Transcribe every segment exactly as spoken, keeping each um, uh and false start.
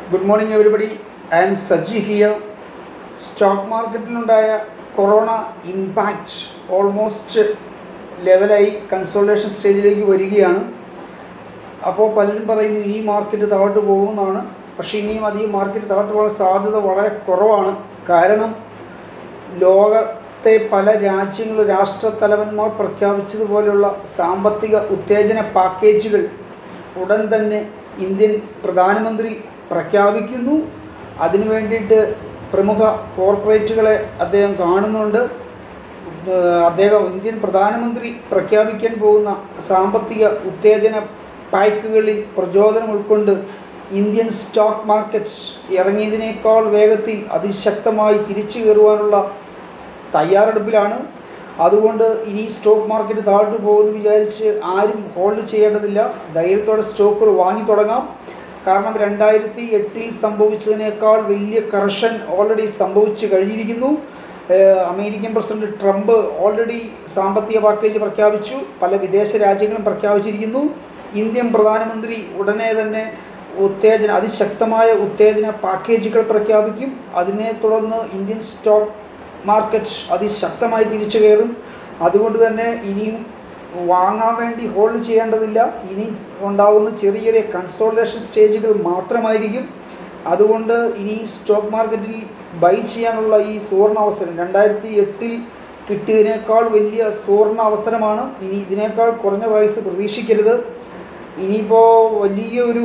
Good morning everybody. I am Saji here. Stock market corona impact almost level I consolidation stage like varigiyanu. Appo pallalum parayunnu ee market thavottu povunnanu. പക്ഷേ ഇനിയും അധികം market തകർന്നു പോകാൻ സാധ്യത വളരെ കുറവാണ്. കാരണം ലോകത്തെ പല രാജ്യങ്ങളും രാഷ്ട്രത്തലവന്മാർ പ്രഖ്യാപിച്ചതുപോലെയുള്ള സാമ്പത്തിക ഉത്തേജന പാക്കേജുകൾ ഉടൻ തന്നെ ഇന്ത്യൻ പ്രധാനമന്ത്രി പ്രഖ്യാപിക്കുന്നു. അതിനു വേണ്ടിയിട്ട് പ്രമുഖ കോർപ്പറേറ്റുകളെ അദ്ദേഹം കാണുന്നുണ്ട്. അദ്ദേഹം ഇന്ത്യൻ പ്രധാനമന്ത്രി പ്രഖ്യാപിക്കാൻ പോകുന്ന സാമ്പത്തിക ഉത്തേജന പാക്കേജുകളിൽ പ്രചോദനം ഉൾക്കൊണ്ട് ഇന്ത്യൻ സ്റ്റോക്ക് മാർക്കറ്റ് ഇറങ്ങിയതിനേക്കാൾ വേഗത്തിൽ അതിശക്തമായി തിരിച്ചു കയറുവാനുള്ള തയ്യാറെടുപ്പിലാണ്. അതുകൊണ്ട് ഇനി സ്റ്റോക്ക് മാർക്കറ്റ് താഴ്ത്തു പോകുമെന്ന് വിചാരിച്ച് ആരും ഹോൾഡ് ചെയ്യേണ്ടതില്ല. ധൈര്യത്തോടെ സ്റ്റോക്കുകൾ വാങ്ങി തുടങ്ങാം. കാരണം രണ്ടായിരത്തി എട്ടിൽ സംഭവിച്ചതിനേക്കാൾ വലിയ കറക്ഷൻ ഓൾറെഡി സംഭവിച്ചു കഴിഞ്ഞിരിക്കുന്നു. അമേരിക്കൻ പ്രസിഡന്റ് ട്രംപ് ഓൾറെഡി സാമ്പത്തിക പാക്കേജ് പ്രഖ്യാപിച്ചു. പല വിദേശ രാജ്യങ്ങളും പ്രഖ്യാപിച്ചിരിക്കുന്നു. ഇന്ത്യൻ പ്രധാനമന്ത്രി ഉടനെ തന്നെ ഉത്തേജന അതിശക്തമായ ഉത്തേജന പാക്കേജുകൾ പ്രഖ്യാപിക്കും. അതിനെ തുടർന്ന് ഇന്ത്യൻ സ്റ്റോക്ക് മാർക്കറ്റ് അതിശക്തമായി തിരിച്ചു കയറും. അതുകൊണ്ട് തന്നെ ഇനിയും വാങ്ങാൻ വേണ്ടി ഹോൾഡ് ചെയ്യേണ്ടതില്ല. ഇനി ഉണ്ടാകുന്ന ചെറിയ ചെറിയ കൺസോളിഡേഷൻ സ്റ്റേജുകൾ മാത്രമായിരിക്കും. അതുകൊണ്ട് ഇനി സ്റ്റോക്ക് മാർക്കറ്റിൽ ബൈ ചെയ്യാനുള്ള ഈ സുവർണ അവസരം രണ്ടായിരത്തി എട്ടിൽ കിട്ടിയതിനേക്കാൾ വലിയ സുവർണ അവസരമാണ്. ഇനി ഇതിനേക്കാൾ കുറഞ്ഞ പ്രൈസ് പ്രതീക്ഷിക്കരുത്. ഇനിയിപ്പോൾ വലിയൊരു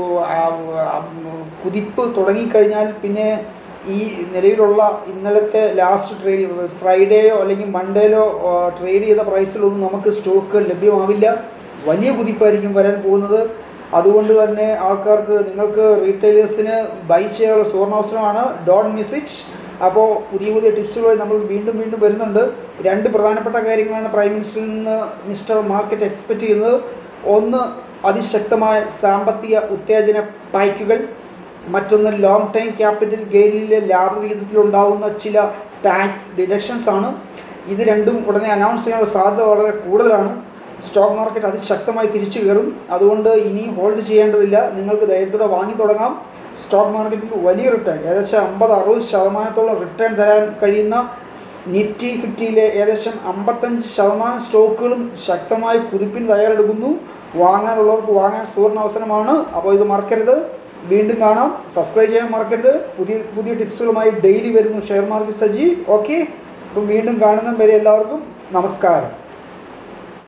കുതിപ്പ് തുടങ്ങിക്കഴിഞ്ഞാൽ പിന്നെ ഈ നിലവിലുള്ള ഇന്നലത്തെ ലാസ്റ്റ് ട്രേഡ് ഫ്രൈഡേയോ അല്ലെങ്കിൽ മൺഡേയിലോ ട്രേഡ് ചെയ്ത പ്രൈസിലൊന്നും നമുക്ക് സ്റ്റോക്ക് ലഭ്യമാവില്ല. വലിയ കുതിപ്പായിരിക്കും വരാൻ പോകുന്നത്. അതുകൊണ്ട് തന്നെ ആൾക്കാർക്ക് നിങ്ങൾക്ക് റീറ്റെയിലേഴ്സിന് ബൈ ചെയ്യാനുള്ള സുവർണാവസരമാണ്. Don't miss it. അപ്പോൾ പുതിയ പുതിയ ടിപ്സുകൾ നമ്മൾ വീണ്ടും വീണ്ടും വരുന്നുണ്ട്. രണ്ട് പ്രധാനപ്പെട്ട കാര്യങ്ങളാണ് പ്രൈം മിനിസ്റ്ററിൽ നിന്ന് മിസ്റ്റർ മാർക്കറ്റ് എക്സ്പെക്റ്റ് ചെയ്യുന്നത്. ഒന്ന്, അതിശക്തമായ സാമ്പത്തിക ഉത്തേജന പാക്കേജുകൾ. മറ്റൊന്ന്, ലോങ് ടൈം ക്യാപിറ്റൽ ഗെയിനിലെ ലാഭവിഹിതത്തിലുണ്ടാകുന്ന ചില ടാക്സ് ഡിഡക്ഷൻസ് ആണ്. ഇത് രണ്ടും ഉടനെ അനൗൺസ് ചെയ്യാനുള്ള സാധ്യത വളരെ കൂടുതലാണ്. സ്റ്റോക്ക് മാർക്കറ്റ് അതിശക്തമായി തിരിച്ചു കയറും. അതുകൊണ്ട് ഇനി ഹോൾഡ് ചെയ്യേണ്ടതില്ല. നിങ്ങൾക്ക് ധൈര്യത്തോടെ വാങ്ങി തുടങ്ങാം. സ്റ്റോക്ക് മാർക്കറ്റിൽ വലിയ റിട്ടേൺ ഏകദേശം അമ്പത് അറുപത് ശതമാനത്തോളം റിട്ടേൺ തരാൻ കഴിയുന്ന നിഫ്റ്റി ഫിഫ്റ്റിയിലെ ഏകദേശം അമ്പത്തഞ്ച് ശതമാനം സ്റ്റോക്കുകളും ശക്തമായി കുതിപ്പിന് തയ്യാറെടുക്കുന്നു. വാങ്ങാനുള്ളവർക്ക് വാങ്ങാൻ സുവർണ അവസരമാണ്. അപ്പോൾ ഇത് മറക്കരുത്. വീണ്ടും കാണാം. സബ്സ്ക്രൈബ് ചെയ്യാൻ മറക്കരുത്. പുതിയ പുതിയ ടിപ്സുകളുമായി ഡെയിലി വരുന്നു ഷെയർ മാർക്കറ്റ് സജി. ഓക്കെ, അപ്പം വീണ്ടും കാണുന്ന വരെ എല്ലാവർക്കും നമസ്കാരം.